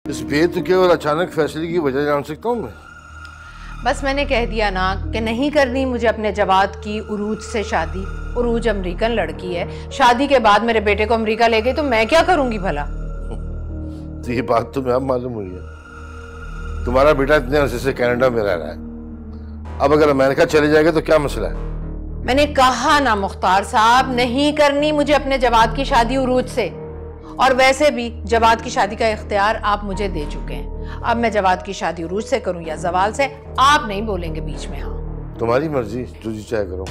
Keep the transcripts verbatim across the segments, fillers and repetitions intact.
इस बेतुके और अचानक फैसले की वजह जान सकता हूँ मैं? बस मैंने कह दिया ना कि नहीं करनी मुझे अपने जवाद की उरूज से शादी। उरूज अमेरिकन लड़की है, शादी के बाद मेरे बेटे को अमेरिका ले गई तो मैं क्या करूंगी भला? तो ये बात तुम्हें अब मालूम हुई है? तुम्हारा बेटा इतने अरसे से कनाडा में रह रहा है, अब अगर अमेरिका चले जाएगा तो क्या मसला है? मैंने कहा ना मुख्तार साहब, नहीं करनी मुझे अपने जवाद की शादी उरूज से। और वैसे भी जवाद की शादी का इख्तियार आप मुझे दे चुके हैं। अब मैं जवाद की शादी उरूज से करूं या जवाल से, आप नहीं बोलेंगे बीच में। हाँ, तुम्हारी मर्जी, जो जी चाहे करो।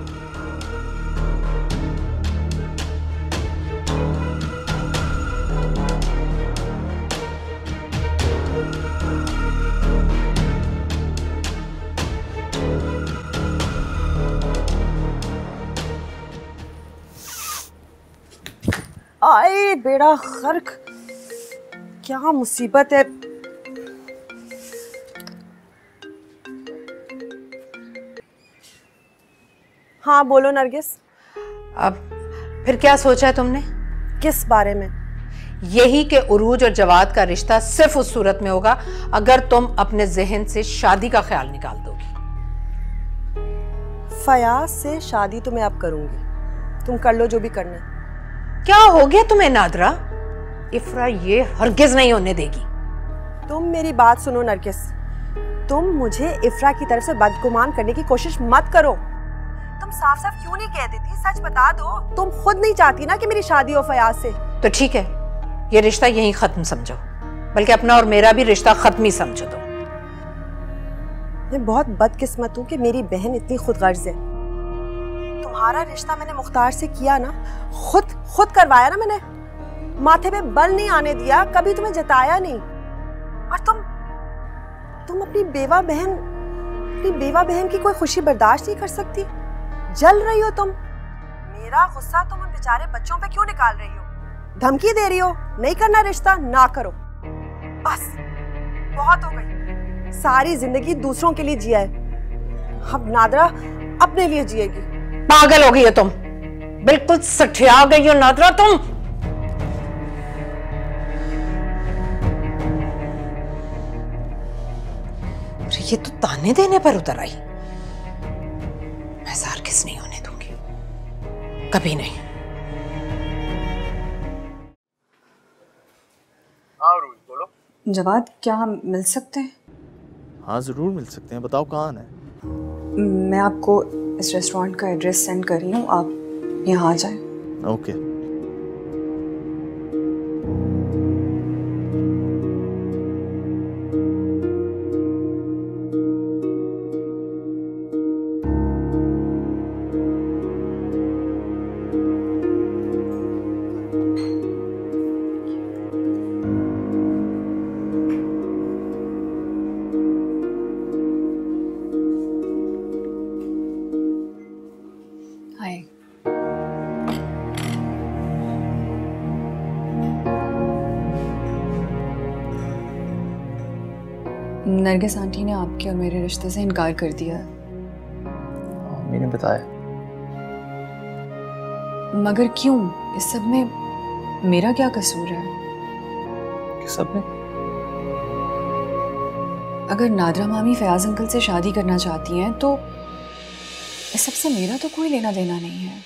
आए बेड़ा खर्क, क्या मुसीबत है। हाँ बोलो नरगिस। अब फिर क्या सोचा है तुमने? किस बारे में? यही कि उरूज और जवाद का रिश्ता सिर्फ उस सूरत में होगा अगर तुम अपने जहन से शादी का ख्याल निकाल दोगी। फयाज से शादी तो मैं अब करूंगी, तुम कर लो जो भी करना है। क्या हो गया तुम्हें नादरा? इफ्रा ये हरगिज नहीं होने देगी। तुम मेरी बात सुनो नरगिस, तुम मुझे इफ्रा की तरफ से बदगुमान करने की कोशिश मत करो। तुम साफ साफ क्यों नहीं कह देती? सच बता दो। तुम खुद नहीं चाहती ना कि मेरी शादी हो फयाज से? तो ठीक है, ये रिश्ता यहीं खत्म समझो, बल्कि अपना और मेरा भी रिश्ता खत्म ही समझो। तो मैं बहुत बदकिस्मत हूँ कि मेरी बहन इतनी खुदगर्ज है। तुम्हारा रिश्ता मैंने मुख्तार से किया ना, खुद खुद करवाया ना मैंने, माथे पे बल नहीं आने दिया, कभी तुम्हें जताया नहीं। और तुम तुम अपनी बेवा बहन अपनी बेवा बहन की कोई खुशी बर्दाश्त नहीं कर सकती। जल रही हो तुम। मेरा गुस्सा तुम उन बेचारे बच्चों पे क्यों निकाल रही हो? धमकी दे रही हो, नहीं करना रिश्ता ना करो। बस बहुत हो गई, सारी जिंदगी दूसरों के लिए जिया है, अब नादरा अपने लिए जिएगी। पागल हो गई हो तुम, बिल्कुल सठिया गई हो नादरा तुम। ये तो ताने देने पर उतर आई। मैं सार किस नहीं होने दूंगी, कभी नहीं। हाँ रूही बोलो। जवाद, क्या हम मिल सकते हैं? हाँ ज़रूर मिल सकते हैं, बताओ कहाँ है? मैं आपको इस रेस्टोरेंट का एड्रेस सेंड कर रही हूँ, आप यहाँ आ जाएं। ओके। नरगिस आंटी ने आपके और मेरे रिश्ते से इनकार कर दिया। मैंने बताया। मगर क्यों? इस सब में मेरा क्या कसूर है? किस सब में? अगर नादरा मामी फयाज अंकल से शादी करना चाहती हैं तो इस सब से मेरा तो कोई लेना देना नहीं है।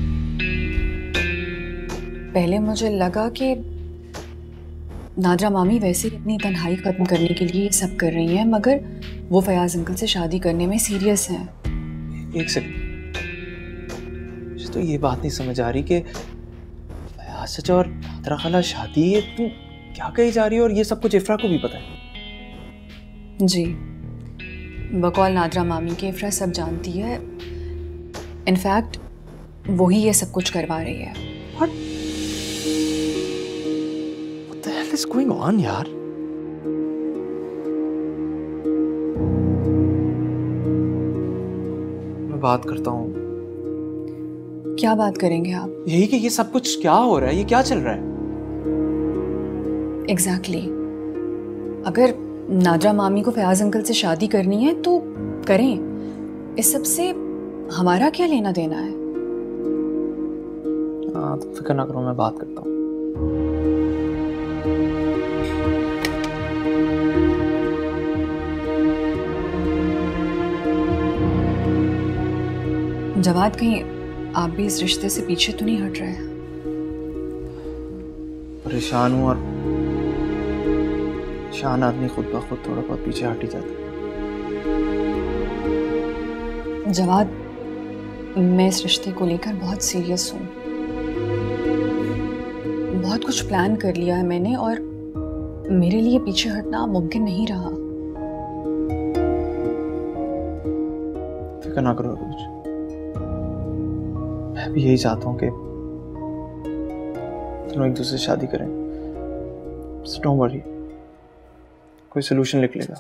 पहले मुझे लगा कि नादरा मामी वैसे ही अपनी तन्हाई खत्म करने के लिए ये सब कर रही हैं, मगर वो फयाज अंकल से शादी करने में सीरियस हैं। एक सेकंड, मुझे तो ये बात नहीं समझ आ रही कि फयाज चाचा और नादरा खाला शादी है, तुम क्या कही जा रही हो? और ये सब कुछ इफ्रा को भी पता है? जी, बकौल नादरा मामी के इफ्रा सब जानती है। इनफैक्ट वही ये सब कुछ करवा रही है। What? What the hell is going on, यार? मैं बात करता हूँ। क्या बात करेंगे आप? यही कि ये सब कुछ क्या हो रहा है, ये क्या चल रहा है? Exactly exactly. अगर नादरा मामी को फयाज अंकल से शादी करनी है तो करें, इस सब से हमारा क्या लेना देना है? हाँ, तो फिक्र ना करो, मैं बात करता हूँ। जवाद, कहीं आप भी इस रिश्ते से पीछे तो नहीं हट रहे? परेशान हूँ, और शान आदमी खुद ब खुद थोड़ा बहुत पीछे हट ही जाता है। जवाद, मैं इस रिश्ते को लेकर बहुत सीरियस हूँ। बहुत कुछ प्लान कर लिया है मैंने, और मेरे लिए पीछे हटना मुमकिन नहीं रहा। फिक्र ना करो अरूज, मैं भी यही चाहता हूँ कि दोनों एक दूसरे से शादी करें। So don't worry, कोई सोल्यूशन निकलेगा।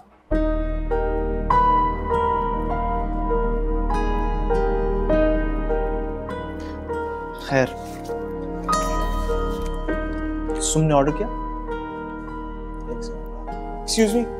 खैर, तुमने ऑर्डर किया? एक्सक्यूज मी।